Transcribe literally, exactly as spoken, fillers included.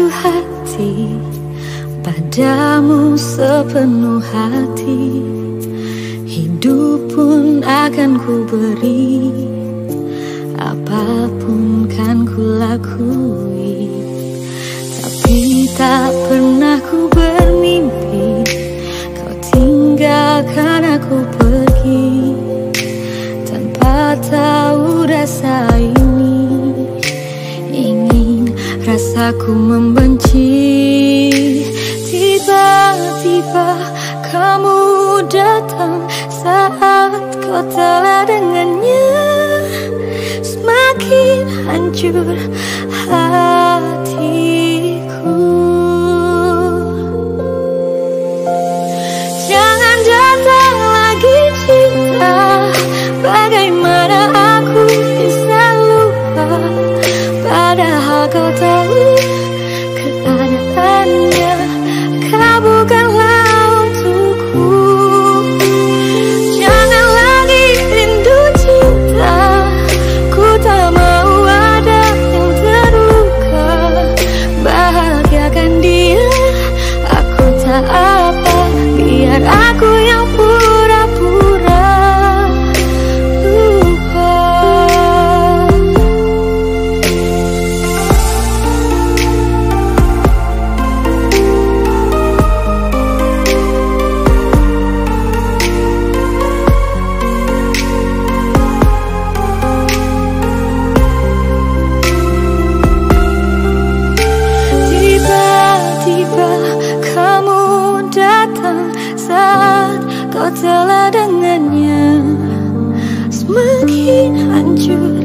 menaruh hati padamu sepenuh hati. Hidup pun akan ku beri, apapun kan ku lakui. Tapi tak pernah ku bermimpi kau tinggalkan aku pergi tanpa tahu rasa ini. Ingin rasaku membenci. Tiba-tiba kamu datang saat kau telah dengannya. Semakin hancur hatiku. Jangan datang lagi cinta, bagaimana aku bisa lupa, padahal kau tahu keadaannya. Kau bukanlah untukku. Jangan lagi rindu cinta, ku tak mau ada yang terluka. Bahagiakan dia, aku tak apa, biar aku yang pura-pura lupa. Tiba-tiba kamu datang saat kau telah dengannya. Semakin hancur